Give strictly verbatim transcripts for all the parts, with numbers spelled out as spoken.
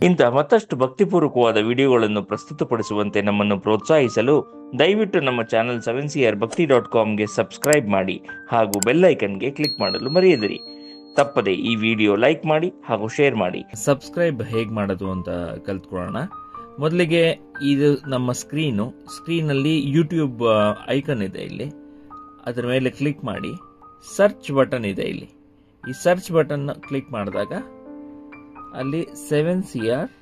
ಇಂತಹ ಮತ್ತಷ್ಟು ಭಕ್ತಿಪೂರ್ವಕವಾದ ವಿಡಿಯೋಗಳನ್ನು ಪ್ರಸ್ತುತಪಡಿಸುವಂತೆ ನಮ್ಮನ್ನು ಪ್ರೋತ್ಸಾಹಿಸಲು ದಯವಿಟ್ಟು ನಮ್ಮ channel seven C R Bhakti dot ಕಾಮ್ಗೆ ಸಬ್ಸ್ಕ್ರೈಬ್ ಮಾಡಿ ಹಾಗೂ ಬೆಲ್ ಐಕನ್ಗೆ ಕ್ಲಿಕ್ ಮಾಡಲು ಮರೆಯದಿರಿ. ತಪ್ಪದೆ ಈ ವಿಡಿಯೋ ಲೈಕ್ ಮಾಡಿ ಹಾಗೂ ಶೇರ್ ಮಾಡಿ. ಸಬ್ಸ್ಕ್ರೈಬ್ ಹೇಗೆ ಮಾಡೋದು ಅಂತ ಕಲ್ತ್ಕೊಳ್ಳೋಣ. ಮೊದಲಿಗೆ ಇದು ನಮ್ಮ ಸ್ಕ್ರೀನು ಸ್ಕ್ರೀನಲ್ಲಿ ಯೂಟ್ಯೂಬ್ ಐಕನ್ ಇದೆ. ಇಲ್ಲಿ ಅದರ ಮೇಲೆ ಕ್ಲಿಕ್ ಮಾಡಿ. ಸರ್ಚ್ ಬಟನ್ ಇದೆ. ಇಲ್ಲಿ ಈ ಸರ್ಚ್ ಬಟನ್ ಕ್ಲಿಕ್ ಮಾಡಿದಾಗ ಅಲ್ಲಿ seven C R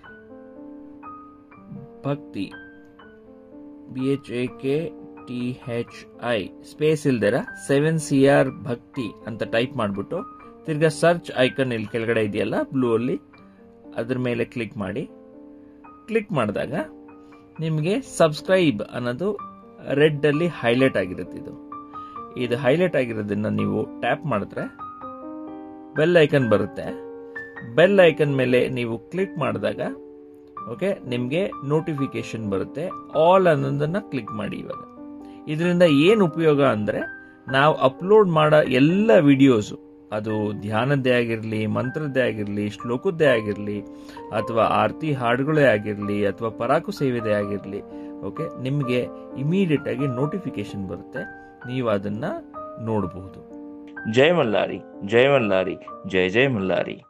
Bhakti B H A K T H I space ಇಲ್ದಿರ ಸೆವೆನ್ ಸಿ ಆರ್ ಭಕ್ತಿ ಅಂತ ಟೈಪ್ ಮಾಡಿಬಿಟ್ಟು ತಿರ್ಗಾ ಸರ್ಚ್ ಐಕನ್ ಇಲ್ಲಿ ಕೆಳಗಡೆ ಇದೆಯಲ್ಲ ಬ್ಲೂ ಅಲ್ಲಿ, ಅದ್ರ ಮೇಲೆ ಕ್ಲಿಕ್ ಮಾಡಿ. ಕ್ಲಿಕ್ ಮಾಡಿದಾಗ ನಿಮಗೆ ಸಬ್ಸ್ಕ್ರೈಬ್ ಅನ್ನೋದು ರೆಡ್ ಅಲ್ಲಿ ಹೈಲೈಟ್ ಆಗಿರುತ್ತೆ. ಇದು ಇದು ಹೈಲೈಟ್ ಆಗಿರೋದನ್ನ ನೀವು ಟ್ಯಾಪ್ ಮಾಡಿದ್ರೆ ಬೆಲ್ ಐಕನ್ ಬರುತ್ತೆ. ಬೆಲ್ ಐಕನ್ ಮೇಲೆ ನೀವು ಕ್ಲಿಕ್ ಮಾಡಿದಾಗ ಓಕೆ ನಿಮಗೆ ನೋಟಿಫಿಕೇಶನ್ ಬರುತ್ತೆ. ಆಲ್ ಅನ್ನೋದನ್ನ ಕ್ಲಿಕ್ ಮಾಡಿ. ಇವಾಗ ಇದರಿಂದ ಏನು ಉಪಯೋಗ ಅಂದರೆ ನಾವು ಅಪ್ಲೋಡ್ ಮಾಡೋ ಎಲ್ಲ ವಿಡಿಯೋಸು, ಅದು ಧ್ಯಾನದ್ದೇ ಆಗಿರಲಿ, ಮಂತ್ರದ್ದೇ ಆಗಿರಲಿ, ಶ್ಲೋಕದ್ದೇ ಆಗಿರಲಿ, ಅಥವಾ ಆರತಿ ಹಾಡುಗಳೇ ಆಗಿರಲಿ, ಅಥವಾ ಪರಾಕು ಸೇವೆದೇ ಆಗಿರಲಿ, ಓಕೆ ನಿಮಗೆ ಇಮಿಡಿಯೇಟ್ ಆಗಿ ನೋಟಿಫಿಕೇಶನ್ ಬರುತ್ತೆ. ನೀವು ಅದನ್ನ ನೋಡಬಹುದು. ಜಯ ಮಲ್ಲಾರಿ, ಜಯ ಮಲ್ಲಾರಿ, ಜಯ ಜಯ ಮಲ್ಲಾರಿ.